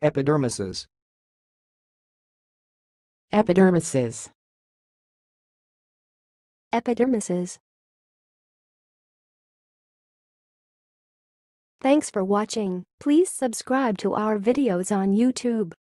Epidermises. Epidermises. Epidermises. Thanks for watching. Please subscribe to our videos on YouTube.